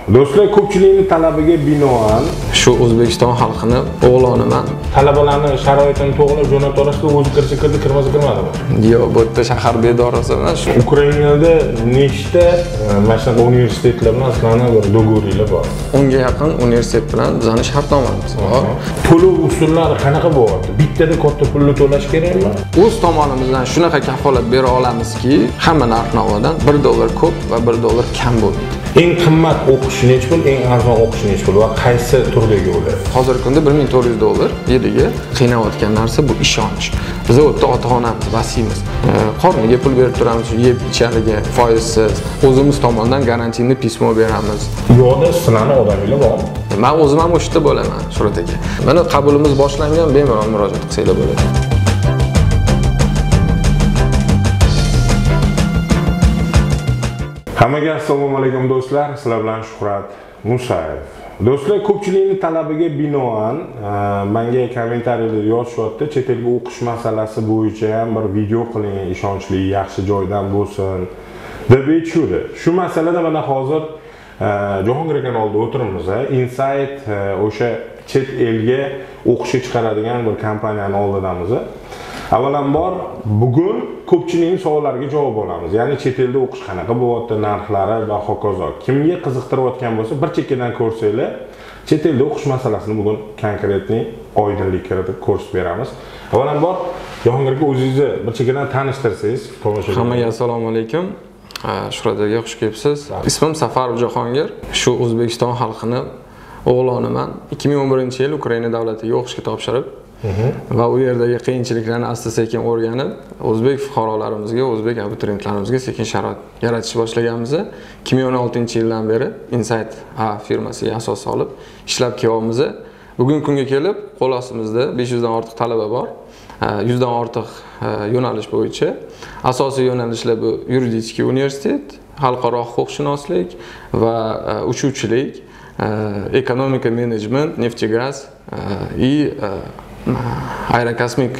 Do'stlar, ko'pchilikning talabiga binoan shu O'zbekiston xalqini o'g'loniman. talabalarning sharoitini to'g'rilab jo'natib olishga o'zi kirsa kirdi, kirmasa kirmadimi? Yo'q, bu yerda shahar bedorasi emas. Ukrainada nechta mana shunaqa universitetlar bilan sizlarning bir do'g'rilar bor? 10 ga yaqin universitet bilan bizning shartnomamiz bor. To'lov usullari qanaqa bo'lyapti? Bittada katta pulni to'lash kerakmi? O'z tomonimizdan shunaqa kafolat bera olamizki, hamma narx-navodan $1 ko'p va $1 kam bo'lmaydi. Eng qimmat o'qish nech pul, eng arzon o'qish nech pul va qaysi turdagi ular? Hozirgi kunda $1400 yiliga. Qiynayotgan narsa bu ishonch. Biz o'tda ota-onamiz, vasiymiz. Qorniga pul berib turamiz, yeb ichariga foizsiz. O'zimiz tomonidan garantiyali pismo beramiz. Yo'qda sizlarning odaminglar bormi? Men o'zim ham o'shda bo'laman, Shuhrat aka. Mana qabulimiz boshlangan, bemalol murojaat qilsanglar bo'ladi. Hammaga assalomu alaykum do'stlar. Sizlar bilan Shuhrat Musayev. Do'stlar, ko'pchilikning talabiga binoan menga kommentariyada yozishyapti, chet elga o'qish masalasi bo'yicha ham bir video qiling, ishonchli, yaxshi joydan bo'lsin deb aytishdi. Shu masalada mana hozir Jahongir aka oldida o'tiribmiz. Insight o'sha chet elga o'qishga chiqaradigan bir kompaniyani oldidamiz. Avvalambor bugun ko'pchilikning savollariga javob olamiz. Ya'ni chet elda o'qish qanaqa bo'lyapti, narxlari va hokazo. Kimga qiziqtirayotgan bo'lsa, bir chekkadan ko'rsanglar, chet elda o'qish masalasini bugun konkretniy oydinlik kiritib ko'rsatib beramiz. Avvalambor Jahongir aka o'zingizni bir chekkadan tanishtirsangiz, tomoshabinlar. Hammaga assalomu alaykum. Shuhrat aka, xush kelibsiz. Ismim Safarov Jahongir. Shu O'zbekiston xalqini o'g'loniman. 2011-yil Ukraina davlatiga o'qishga topshirib va u yerdagi qiyinchiliklarni asta-sekin o'rganib, o'zbek fuqarolarimizga, o'zbek abituriyentlarimizga sekin sharoit yaratishni boshlaganmiz. 2016-yildan beri Insight firmasiga asos solib ishlab kelyapmiz. Bugungi kunga kelib, qo'l ostimizda 500 dan ortiq talaba bor. 100 dan ortiq yo'nalish bo'yicha. Asosiy yo'nalishlar bu yuridik universitet, xalqaro huquqshunoslik va uchuvchilik, ekonomika menejment, neft-gaz и aerokosmik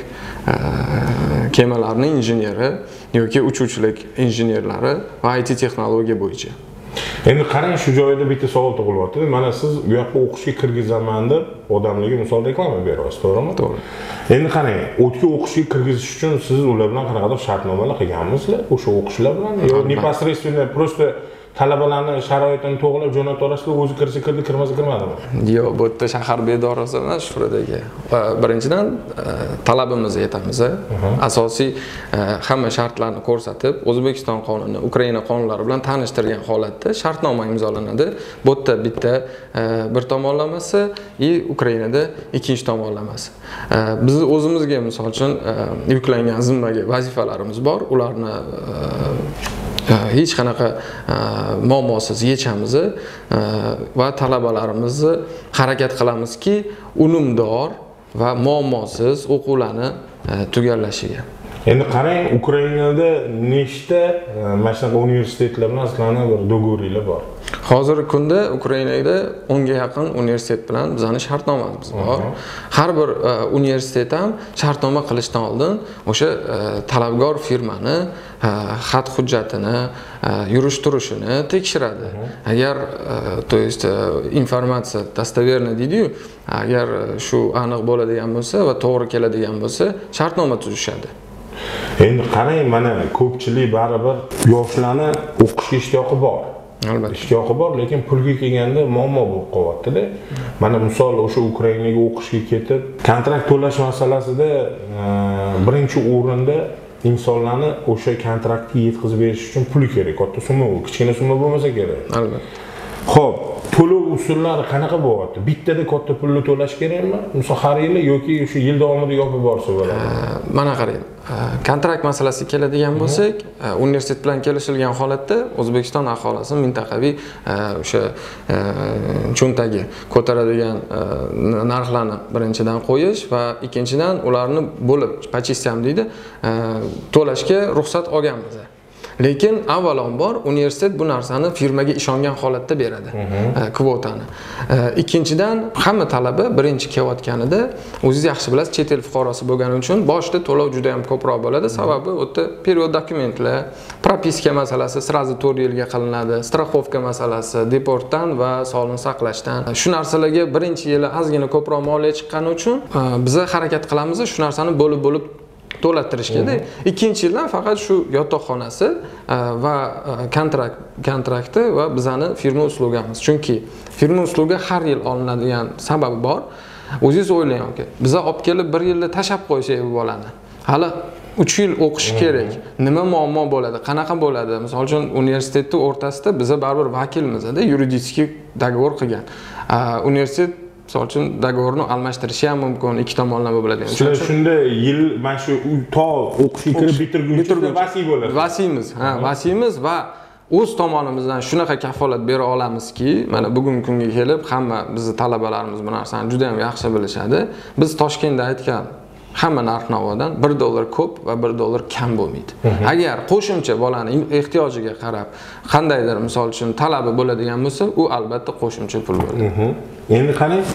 kemalarning injenyeri yoki uchuvchilik injenerlari va IT texnologiya bo'yicha. Endi qarang, shu joyda bitta savol tug'ilyapti. Mana siz bu yoqqa o'qishga kirgizaman deb odamlarga misol reklama beryapsiz, to'g'rimi? To'g'ri. Endi qarang, o'tga o'qishga kirgizish uchun siz ular bilan qanaqadir shartnomalar qilganmisizlar? O'sha o'qishlar bilan yo непосредственно просто talabalarning sharoitini to'g'rilab jo'natib olishga o'zi kirsa kirdi, kirmasa kirmadimi? Yo'q, bu yerda shahar bedorasi emas, Shuhrat aka. Birinchidan talabimizni aytamiz. Asosiy hamma shartlarni ko'rsatib, O'zbekiston qonuni, Ukraina qonunlari bilan tanishtirgan holatda shartnoma imzolanadi. Bu yerda bitta bir tomonlamasi, Ukrainada ikkinchi tomonlamasi. Biz o'zimizga misol uchun yuklangan zimmaga vazifalarimiz bor. Ularni hech qanaqa muammosiz yechamiz va talabalarimizni harakat qilamizki, unumdor va muammosiz o'quvlarni tugallashiga. Endi qarang, Ukrainada nechta mana shunaqa universitetlar bilan sizlarning bir do'g'rilar bor? Hozirgi kunda Ukrainada 10 ga yaqin universitet bilan bizning shartnomamiz bor. Har bir universitet ham shartnoma qilishdan oldin o'sha talabgor firmani xat hujjatini, yurish-turishini tekshiradi. Agar to есть informatsiya dostoverna deydi-yu, agar shu aniq bo'ladigan bo'lsa va to'g'ri keladigan bo'lsa, shartnoma tuzishadi. Endi qarang, mana ko'pchilik baribir yoshlarni o'qishga ishtiyoqi bor. Albatta. Ishtiyoqi bor, lekin pulga kelganda muammo bo'lib qolyapti-da. Mana misol o'sha Ukrainaga o'qishga ketib, kontrakt to'lash masalasida birinchi o'rinda insonlarni o'sha kontraktga yetkazib berish uchun pul kerak. Katta summa, kichkina summa bo'lmasa kerak. Albatta. Xo'p, to'lov usullari qanaqa bo'lyapti? Bittada katta pulni to'lash kerakmi? Misol har yili yoki o'sha yil davomida yopib borsa bo'ladi. Mana qarang. Kontrakt masalasiga keladigan bo'lsak, universitet bilan kelishilgan holatda O'zbekiston aholisi mintaqaviy o'sha cho'ntagi ko'taradigan narxlarni birinchidan qo'yish va ikkinchidan ularni bo'lib, почистям deydi, to'lashga ruxsat olganmiz. Lekin avvalambor universitet bu narsani firmaga ishongan holatda beradi, kvotani. Ikkinchidan, hamma talaba birinchi kelayotganida o'zingiz yaxshi bilasiz, chet el fuqarosi bo'lgani uchun boshida to'lov juda ham ko'proq bo'ladi. Sababi o'ta period dokumentlar, propiska masalasi srazi 4 yilga qilinadi, страховка masalasi, deportdan va sog'liqni saqlashdan. Shu narsalarga birinchi yili ozgina ko'proq moliya chiqqani uchun biz harakat qilamiz shu narsani bo'lib to'lattirishga. Ikkinchi yildan faqat shu yotoqxonasi va kontrakti va bizani firma uslugimiz. Chunki firma uslugi har yil olinadigan sababi bor. O'zingiz o'ylang aka, biz olib kelib 1 yilda tashab qo'ysak bu bolani, hali 3 yil o'qish kerak. Nima muammo bo'ladi? Qanaqa bo'ladi? Misol uchun universitetning o'rtasida biz baribir vakilmiz-da, yuridik dogovor qilgan. Universitet misol uchun dogovorni almashtirishi ham mumkin, ikki tomonlama bo'ladi. Shunda yil mana shu to o'qishga kirib bitirguncha vasiy bo'ladi. Vasiymiz va o'z tomonimizdan shunaqa kafolat bera olamizki, mana bugungi kunga kelib hamma bizni talabalarimiz bu narsani juda ham yaxshi bilishadi. Biz Toshkentda aytgan hamma narx-navodan $1 ko'p va $1 kam bo'lmaydi. Agar qo'shimcha bolaning ehtiyojiga qarab qandaydir misol uchun talabi bo'ladigan bo'lsa, u albatta qo'shimcha pul bo'ladi. Endi qarang,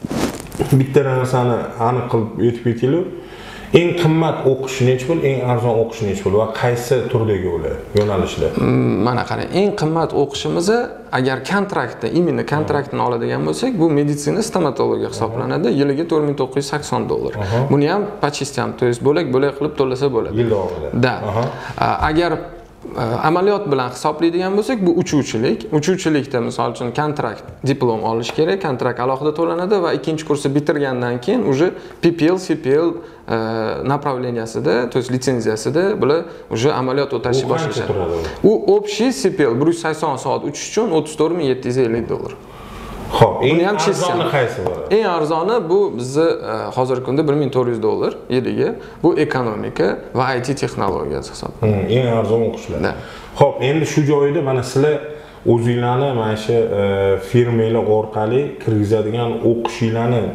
bitta narsani aniq qilib o'tib ketaylik. Eng qimmat o'qish necha pul, eng arzon o'qish necha pul va qaysi turdagi ular yo'nalishlar? Mana qarang, eng qimmat o'qishimiz agar kontraktni, imенно kontraktni oladigan bo'lsak, bu meditsina stomatologiya hisoblanadi. Yiliga $4980. Buni ham почистям, то есть bo'lak qilib to'lasa bo'ladi. Yil davomida. Da. Agar amaliyot bilan hisoblaydigan bo'lsak, bu uchuvchilik. Uchuvchilikda misol uchun kontrakt, diplom olish kerak, kontrakt alohida to'lanadi va ikkinchi kursni bitirgandan keyin уже PPL, CPL направлениясida, то есть litsenziyasida bular уже amaliyot o'tashni boshlashadi. U общий CPL 180 soat uchish uchun $34750. Xo'p, eng arzoni qaysi bo'ladi? Eng arzoni bu bizni hozirgi kunda $1400 yiliga. Bu ekonomika va IT texnologiyasi hisoblanadi. Eng arzon o'qishlar. Xo'p, endi shu joyda mana sizlar o'zingizlarni mana shu firmalar orqali kirgizadigan o'qishinglarni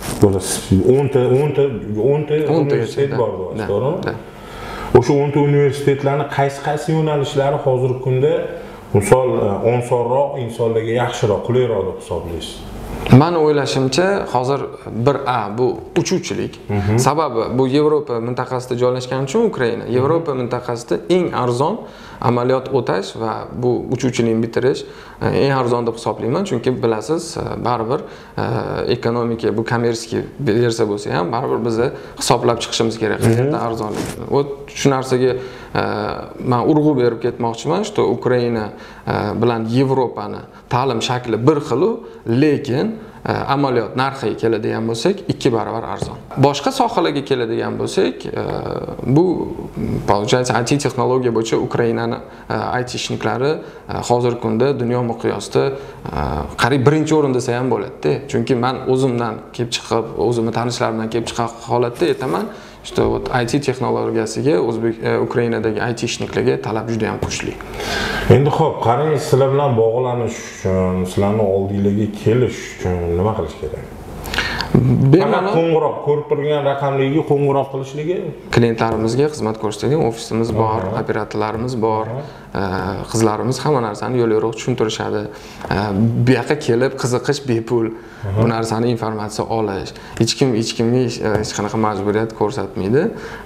10 ta universitet bor, to'g'rimi? O'sha 10 ta universitetlarning qaysi yo'nalishlari hozirgi kunda misol onsonroq insonlarga yaxshiroq, qulayroq deb hisoblaysiz? Meni o'ylashimcha, hozir 1A bu uchuvchilik. Sababi bu Yevropa mintaqasida joylashgani uchun Ukraina Yevropa mintaqasida eng arzon amaliyot o'tash va bu uchuvchilikni bitirish eng arzon deb hisoblayman, chunki bilasiz, baribir ekonomika bu kommersiy bersa bo'lsa ham baribir biz hisoblab chiqishimiz kerak, qayerda arzonlik. Shu narsaga men urg'u berib ketmoqchiman, что Ukraina bilan Yevropani ta'lim shakli bir xil, lekin amaliyot narxiga keladigan bo'lsak 2 barobar arzon. Boshqa sohalarga keladigan bo'lsak, bu получается IT texnologiya bo'yicha Ukrainaning aytishniklari hozirgi kunda dunyo miqyosida qariyb birinchi o'rinda desa ham bo'ladi-da. Chunki men o'zimdan kelib chiqib, o'zimning tanishlarimdan kelib chiqqan holatda aytaman, işte IT texnologiyasiga Ukrainadagi aytishniklarga talab juda ham kuchli. Endi xo'p, qarang, sizlar bilan bog'lanish uchun, sizlarning oldingizga kelish uchun nima qilish kerak? Bemalol qo'ng'iroq, ko'rib turgan raqamlarga qo'ng'iroq qilishligi, klientlarimizga xizmat ko'rsatadigan ofisimiz bor, operatorlarimiz bor, qizlarimiz hamma narsani yo'l-yo'riq tushuntirishadi. Bu yoqqa kelib qiziqish bepul. Bu narsani informatsiya olish, hech kimga hech qanaqa majburiyat ko'rsatmaydi.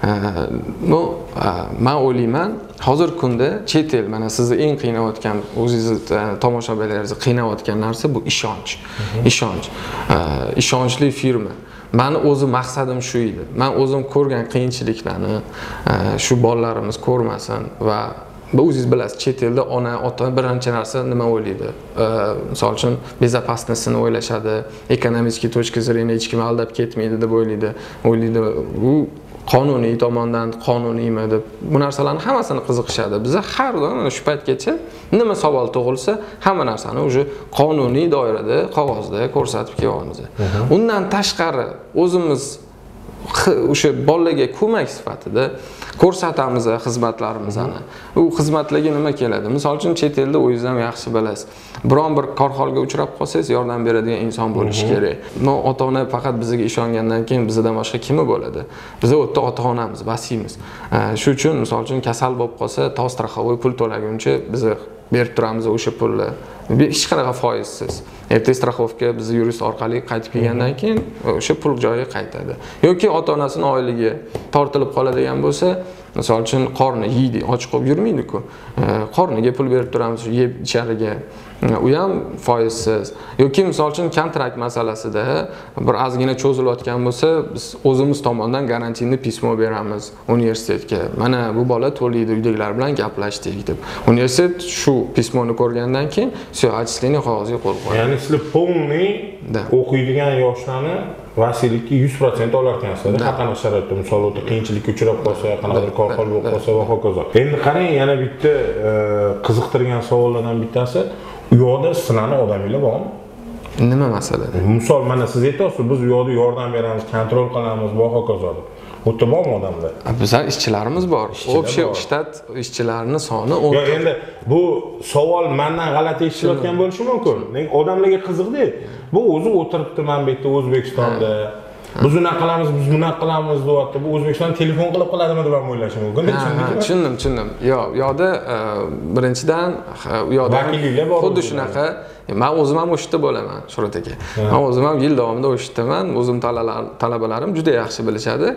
Bu men o'ylayman, hozirgi kunda chet el, mana sizni eng qiynayotgan, o'zingiz tomoshabinlaringizni qiynayotgan narsa bu ishonch. Ishonchli firma. Meni o'zim maqsadim shu edi. Men o'zim ko'rgan qiyinchiliklarni shu bolalarimiz ko'rmasin va o'zingiz bilasiz, chet elda ona, ota birinchi narsa nima o'ylaydi? Misol uchun bezopasnostini o'ylashadi, ekonomik точка зрения hech kim aldab ketmaydi deb o'ylaydi. U qonuniy tomondan qonuniymi deb bu narsalarning hammasini qiziqishadi. Biz har doim shu paytgacha nima savol tug'ilsa, hamma narsani o'sha qonuniy doirada, qog'ozda ko'rsatib kelyapmiz. Undan tashqari o'zimiz o'sha bolalarga ko'mak sifatida ko'rsatamiz xizmatlarimizni. U xizmatlarga nima keladi? Misol uchun chet elda o'zingiz ham yaxshi bilasiz. Biron bir korxolga uchrab qolsangiz yordam beradigan inson bo'lishi kerak. Ota-ona faqat bizga ishongandan keyin bizdan boshqa kimi bo'ladi? Biz o'tda ota-onamiz, vasiymiz. Shu uchun misol uchun kasal bo'lib qolsa, to straxovoy pul to'laguncha biz berib turamiz o'sha pulni. Hech qanaqa foizsiz. Erta straxovka biz yurist orqali qaytib kelgandan keyin o'sha pul joyiga qaytadi. Yoki ota-onasining oyligi tortilib qoladigan bo'lsa, misol uchun qorni yeydi, och qolib yurmaydi-ku. Qorniga pul berib turamiz, yeb ichariga. U ham foizsiz. Yoki misol uchun kontrakt masalasida bir ozgina cho'zilayotgan bo'lsa, biz o'zimiz tomonidan garantiyli pismo beramiz universitetga. Mana bu bola to'laydi, uydagilar bilan gaplashdik deb. Universitet shu pismoni ko'rgandan keyin отчисление qog'oziga qo'l qo'yadi. Ya'ni sizlar polniy o'qiydigan yoshlarni vasiylikka 100% olarkansizlar. Har qanaqa sharoitda, misol uchun qiyinchilikka uchrab qolsa, qanaqadir korxol bo'lib qolsa va hokazo. Endi qarang, yana bitta qiziqtirgan savollardan bittasi, u yoqda sizlarni odaminglar bormi? Nima masala? Misol mana siz aytasiz, biz u yoqda yordam beramiz, kontrol qilamiz va hokazo. O'tda bormi odamlar? Bizlar ishchilarimiz bor. Общий shtat ishchilarining soni 10. Yo, endi bu savol mendan g'alati eshitilayotgan bo'lishi mumkin. Lekin odamlarga qiziqdi. Bu o'zi o'tiribdi mana bu yerda O'zbekistonda. Biz unaqa qilamiz, biz bunaqa qilamiz deyapti. Bu O'zbekiston telefon qilib qoladimi deb ham o'ylashi mumkin. Tushundim. Yo, yo'da birinchidan u yoqda xuddi shunaqa. Men o'zim ham o'shda bo'laman, Shuhrat aka. Men o'zim ham yil davomida o'shdaman. O'zim talabalarim juda yaxshi bilishadi.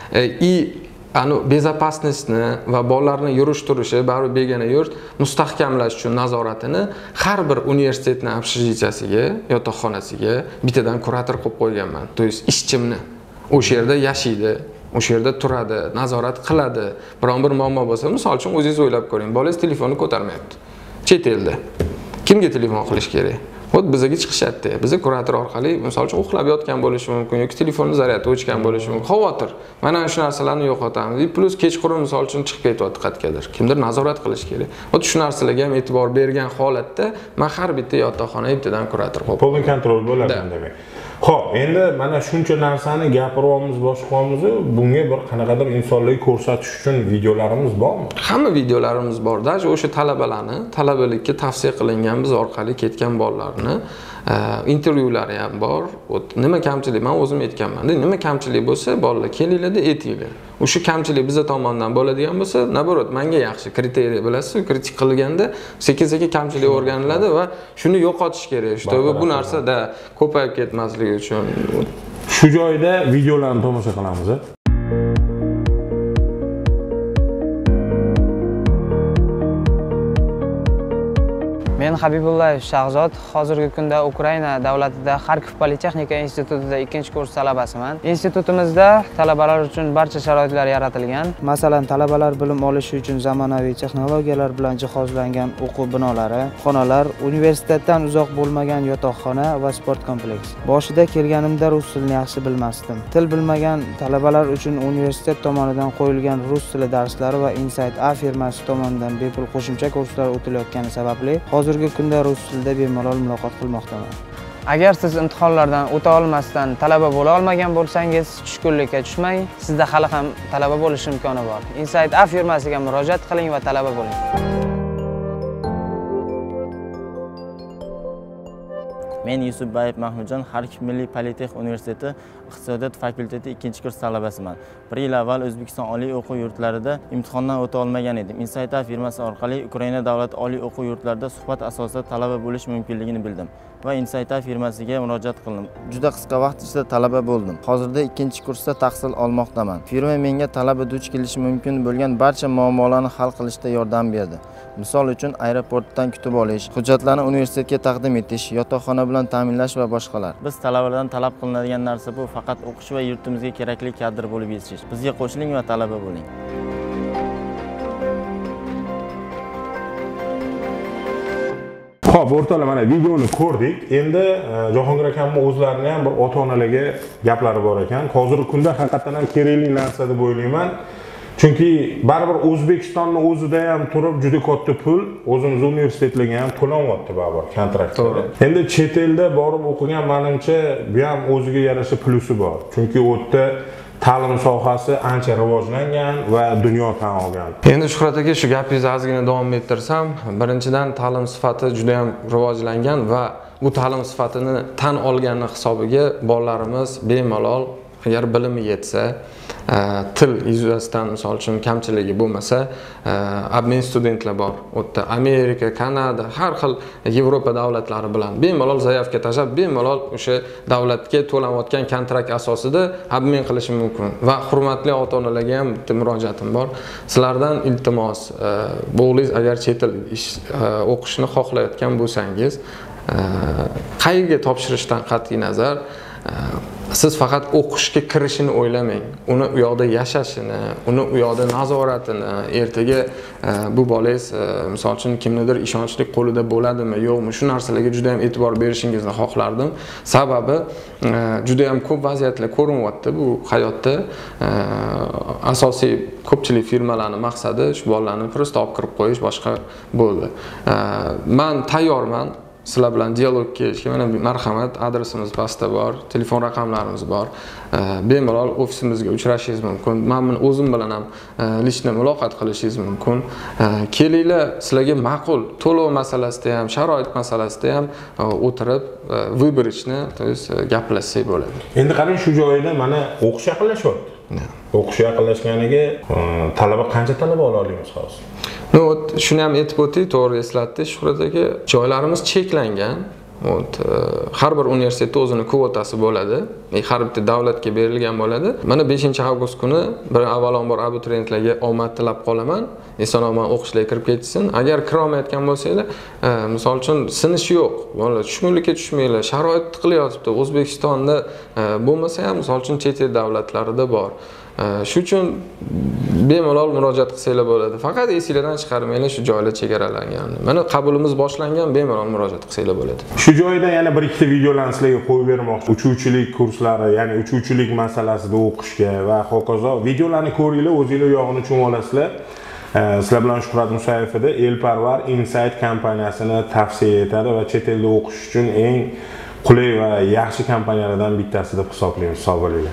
Bezopasnostni va bolalarni yurish turishi, baribir begona yurt mustahkamlash uchun nazoratini har bir universitetning общежитияsiga, yotoqxonasiga bittadan kurator qo'yib qo'yganman. To есть ishchimni o'sha yerda yashaydi, o'sha yerda turadi, nazorat qiladi. Biron bir muammo bo'lsa, misol uchun o'zingiz o'ylab ko'ring, bolangiz telefonni ko'tarmayapti. Chet elda. Kimga telefon qilish kerak? Xud bizga chiqishadi. Bizga kurator orqali misol uchun uxlab yotgan bo'lishi mumkin yoki telefonni zaryadi o'chgan bo'lishi mumkin. Xavotir. Mana shu narsalarni yo'qotamiz. Plus kechqurun misol uchun chiqib ketyapti qatgadir. Kimdir nazorat qilish kerak. Xud shu narsalarga ham e'tibor bergan holatda men har bitta yotoqxona ibtidan kurator qo'yib. Polni kontrol bo'ladi demak. Xo'p, endi mana shuncha narsani gapiryapmiz, boshqamiz, bunga bir qanaqadir insonlarga ko'rsatish uchun videolarimiz bormi? Hamma videolarimiz bor. Даже o'sha talabalarni, talabalikka tavsiya qilingan biz orqali ketgan bolalarni intervyulari ham bor. Nima kamchilik, men o'zim aytganman-da, nima kamchilik bo'lsa, bolalar kelinglar-da, aytinglar. O'sha kamchilik bizga tomonidan bo'ladigan bo'lsa, naborot, menga yaxshi kriteriya bilasiz, kritik qilganda sekin-sekin kamchilik o'rganiladi va shuni yo'qotish kerak. Чтобы bu narsada ko'payib ketmasligi uchun. Shu joyda videolarni tomosha qilamiz. Men Habibullayev Shahzod, hozirgi kunda Ukraina davlatida Xarkov Politexnika institutida 2-kurs talabasiman. Institutimizda talabalar uchun barcha sharoitlar yaratilgan. Masalan, talabalar bilim olishi uchun zamonaviy texnologiyalar bilan jihozlangan o'quv binolari, xonalar, universitetdan uzoq bo'lmagan yotoqxona va sport kompleksi. Boshida kelganimda rus tilini yaxshi bilmasdim. Til bilmagan talabalar uchun universitet tomonidan qo'yilgan rus tili darslari va Insight A firmasi tomonidan bepul qo'shimcha kurslar o'tilayotgani sababli hozirgi kunda rus tilida bemalol muloqot qilmoqdaman. Agar siz imtihonlardan o'ta olmasdan talaba bo'la olmagan bo'lsangiz, tushkunlikka tushmang. Sizda hali ham talaba bo'lish imkoni bor. Insight A firmasiga murojaat qiling va talaba bo'ling. Men Yusufbayev Mahmudjon, Xarkov Milliy Politexnika universiteti iqtisodiyot fakulteti 2-kurs talabasiman. 1 yil avval O'zbekiston oliy o'quv yurtlarida imtihondan o'ta olmagan edim. Insight A firmasi orqali Ukraina davlat oliy o'quv yurtlarida suhbat asosida talaba bo'lish mumkinligini bildim va Insight A firmasiga murojaat qildim. Juda qisqa vaqt ichida talaba bo'ldim. Hozirda 2-kursda tahsil olmoqdaman. Firma menga talaba duch kelishi mumkin bo'lgan barcha muammolarni hal qilishda yordam berdi. Misol uchun aeroportdan kutib olish, hujjatlarni universitetga taqdim etish, yotoqxona bilan ta'minlash va boshqalar. Biz talabalardan talab qilinadigan narsa bu faqat o'qish va yurtimizga kerakli kadr bo'lib yetishish. Bizga qo'shiling va talaba bo'ling. Xo'p, o'rtoqlar, mana videoni ko'rdik. Endi Jahongir akamning o'zlarining ham bir ota-onalarga gaplari bor ekan. Hozirgi kunda haqiqatan ham kerakli narsa deb o'ylayman. Chunki baribir O'zbekistonning o'zida ham turib juda katta pul o'zimiz universitetlarga ham to'lanyapti baribir kontraktda. Endi chet elda borib o'qigan menimcha bu ham o'ziga yarasha plusi bor. Chunki u yerda ta'lim sohasi ancha rivojlangan va dunyo tan olgan. Endi Shuhrat aka, shu gapingizni ozgina davom ettirsam, birinchidan ta'lim sifati juda ham rivojlangan va bu ta'lim sifatini tan olgani hisobiga bolalarimiz bemalol, agar bilimi yetsa, til yuzasidan misol uchun kamchiligi bo'lmasa, obmen studentlar bor. U yerda Amerika, Kanada, har xil Yevropa davlatlari bilan bemalol zaявka tashlab, bemalol o'sha davlatga to'lanayotgan kontrakt asosida obmen qilishi mumkin. Va hurmatli ota-onalarga ham bitta murojaatim bor. Sizlardan iltimos, o'g'lingiz agar chet el o'qishni xohlayotgan bo'lsangiz, qayerga topshirishdan qat'iy nazar, siz faqat o'qishga kirishini o'ylamang. Uni u yoqda yashashini, uni u yoqda nazoratini, ertaga bu bolangiz misol uchun kimnidir ishonchli qo'lida bo'ladimi, yo'qmi, shu narsalarga juda ham e'tibor berishingizni xohlardim. Sababi juda ham ko'p vaziyatlar ko'rinyapti bu hayotda. Asosiy ko'pchilik firmalarning maqsadi shu bolalarni просто olib kirib qo'yish, boshqa bo'ldi. Men tayyorman sizlar bilan dialogga kelishga. Mana marhamat, adresimiz pastda bor, telefon raqamlarimiz bor. Bemalol ofisimizga uchrashingiz mumkin. Men o'zim bilan ham lishni muloqot qilishingiz mumkin. Kelinglar, sizlarga ma'qul to'lov masalasida ham, sharoit masalasida ham o'tirib vыборочно, то есть gaplashsak bo'ladi. Endi qarang, shu joyda mana o'qish yaqinlashyapti. O'qish yaqinlashganiga talaba qancha talaba ola olamiz hozir? No, shuni ham aytib o'tdik, to'g'ri eslatdik Shuhrat aka. Joylarimiz cheklangan. Har bir universitetda o'zining kvotasi bo'ladi. Har bitta davlatga berilgan bo'ladi. Mana 5-avgust kuni bir avvalambor abituriyentlarga omad tilab qolaman. Eson-omon o'qishlarga kirib ketsin. Agar kira olmayotgan bo'lsanglar, misol uchun sinish yo'q. Bolalar tushkunlikka tushmanglar. Sharoit qilyapti. O'zbekistonda bo'lmasa ham, misol uchun chet el davlatlarida bor. Shu uchun bemalol murojaat qilsanglar bo'ladi. Faqat esingizdan chiqarmanglar shu joylar chegaralangan. Mana qabulimiz boshlangan, bemalol murojaat qilsanglar bo'ladi. Shu joyda yana bir ikkita videolarni sizlarga qo'yib bermoqchi. Uchuvchilik kurslari, ya'ni uchuvchilik masalasida o'qishga va hokazo videolarni ko'ringlar, o'zingizlar yog'ini cho'm olasizlar. Sizlar bilan Shuhrat Musayev edi. Elparvar Insight kompaniyasini tavsiya etadi va chet elda o'qish uchun eng qulay va yaxshi kompaniyalardan bittasi deb hisoblaymiz. Sog' bo'linglar.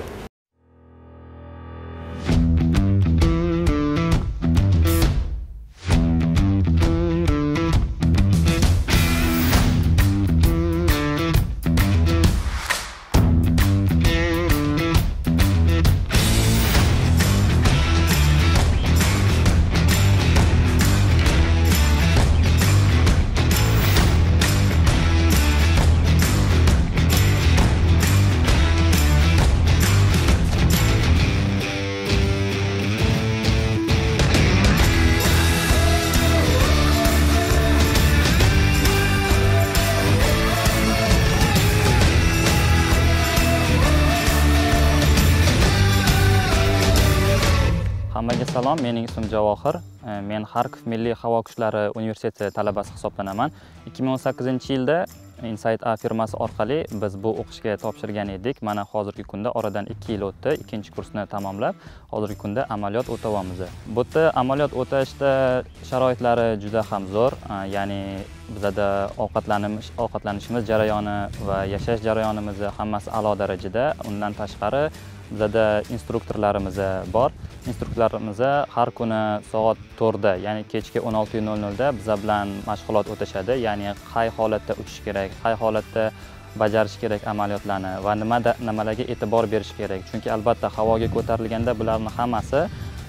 Hammaga salom, mening ismim Javohir. Men Xarkov Milliy havo kuchlari universiteti talabasi hisoblanaman. 2018-yilda Insight A firmasi orqali biz bu o'qishga topshirgan edik. Mana hozirgi kunda oradan 2 yil o'tdi, 2-kursni tamomlab, hozirgi kunda amaliyot o'tayapmiz. Bu yerda amaliyot o'tashda sharoitlari juda ham zo'r, ya'ni bizda ovqatlanishimiz jarayoni va yashash jarayonimiz hammasi a'lo darajada. Undan tashqari bizda instruktorlarimiz bor. Instruktorlarimiz har kuni soat 4 da, ya'ni kechki 16:00 da biza bilan mashg'ulot o'tashadi. Ya'ni qay holatda uchish kerak, qay holatda bajarish kerak amaliyotlarni va nimalarga e'tibor berish kerak. Chunki albatta havoga ko'tarilganda bularning hammasi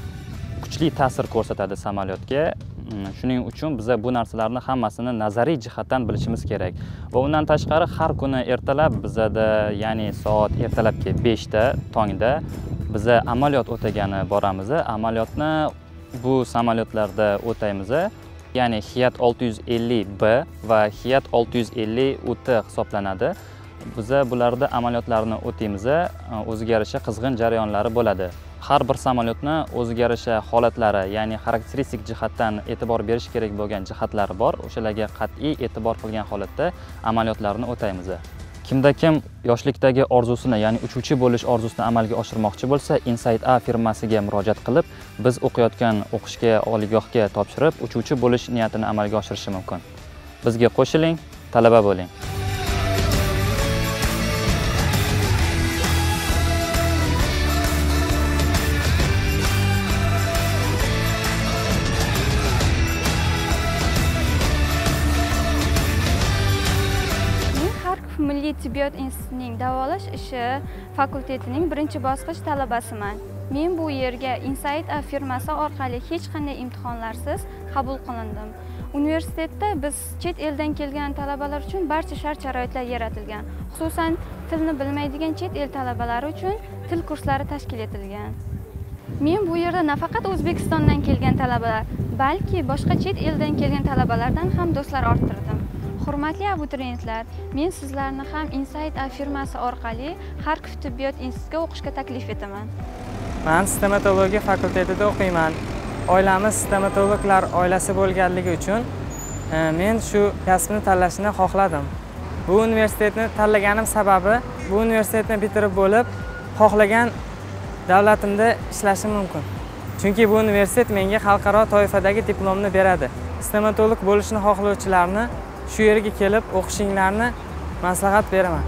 kuchli ta'sir ko'rsatadi samolyotga. Shuning uchun biz bu narsalarni hammasini nazariy jihatdan bilishimiz kerak. Va undan tashqari har kuni ertalab bizda, ya'ni soat ertalabki 5 da tongda biz amaliyot o'tagani boramiz. Amaliyotni bu samolyotlarda o'taymiz. Ya'ni Hiyat 650B va Hiyat 650UT hisoblanadi. Biz bularda amaliyotlarni o'taymiz. O'ziga yarasha qizg'in jarayonlari bo'ladi. Har bir samolyotni o'ziga yarasha holatlari, ya'ni xarakteristik jihatdan e'tibor berish kerak bo'lgan jihatlari bor. O'shalarga qat'iy e'tibor qilgan holatda amaliyotlarni o'taymiz. Kimda kim yoshlikdagi orzusini, ya'ni uchuvchi bo'lish orzusini amalga oshirmoqchi bo'lsa, Insight A firmasiga murojaat qilib, biz o'qiyotgan o'qishga, oliygohga topshirib, uchuvchi bo'lish niyatini amalga oshirishi mumkin. Bizga qo'shiling, talaba bo'ling. milliy tibbiyot institutining davolash ishi fakultetining birinchi bosqich talabasiman. Men bu yerga Insight firmasi orqali hech qanday imtihonlarsiz qabul qilindim. Universitetda biz chet eldan kelgan talabalar uchun barcha shart-sharoitlar yaratilgan. Xususan, tilni bilmaydigan chet el talabalari uchun til kurslari tashkil etilgan. Men bu yerda nafaqat O'zbekistondan kelgan talabalar, balki boshqa chet eldan kelgan talabalardan ham do'stlar orttirdim. Hurmatli abituriyentlar, men sizlarni ham Insight firmasi orqali Xarkov tibbiyot institutiga o'qishga taklif etaman. Men stomatologiya fakultetida o'qiyman. Oilamiz stomatologlar oilasi bo'lganligi uchun men shu kasbni tanlashni xohladim. Bu universitetni tanlaganim sababi, bu universitetni bitirib bo'lib, xohlagan davlatimda ishlashim mumkin. Chunki bu universitet menga xalqaro toifadagi diplomni beradi. Stomatolog bo'lishni xohlovchilarni shu yerga kelib o'qishinglarni maslahat beraman.